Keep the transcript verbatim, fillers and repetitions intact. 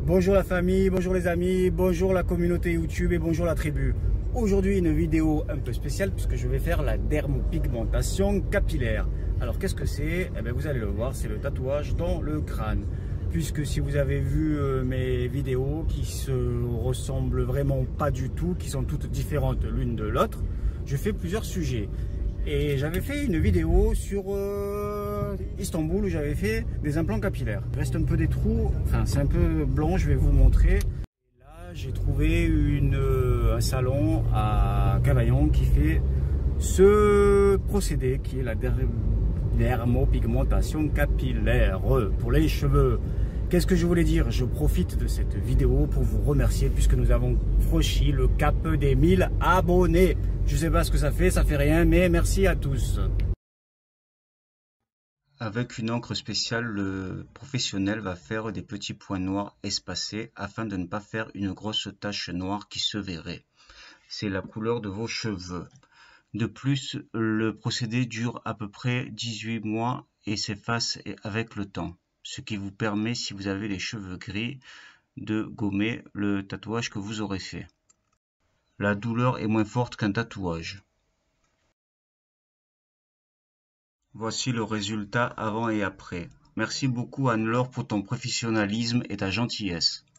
Bonjour la famille, bonjour les amis, bonjour la communauté YouTube et bonjour la tribu. Aujourd'hui une vidéo un peu spéciale puisque je vais faire la dermopigmentation capillaire. Alors qu'est-ce que c'est? Eh bien, vous allez le voir, c'est le tatouage dans le crâne. Puisque si vous avez vu euh, mes vidéos qui se ressemblent vraiment pas du tout, qui sont toutes différentes l'une de l'autre, je fais plusieurs sujets. Et j'avais fait une vidéo sur euh, Istanbul où j'avais fait des implants capillaires. Il reste un peu des trous, enfin c'est un peu blanc, je vais vous montrer. Et là j'ai trouvé une, euh, un salon à Cavaillon qui fait ce procédé qui est la dermopigmentation capillaire pour les cheveux. Qu'est-ce que je voulais dire? Je profite de cette vidéo pour vous remercier puisque nous avons franchi le cap des mille abonnés. Je sais pas ce que ça fait, ça fait rien, mais merci à tous. Avec une encre spéciale, le professionnel va faire des petits points noirs espacés afin de ne pas faire une grosse tache noire qui se verrait. C'est la couleur de vos cheveux. De plus, le procédé dure à peu près dix-huit mois et s'efface avec le temps, ce qui vous permet, si vous avez les cheveux gris, de gommer le tatouage que vous aurez fait. La douleur est moins forte qu'un tatouage. Voici le résultat avant et après. Merci beaucoup Anne-Laure pour ton professionnalisme et ta gentillesse.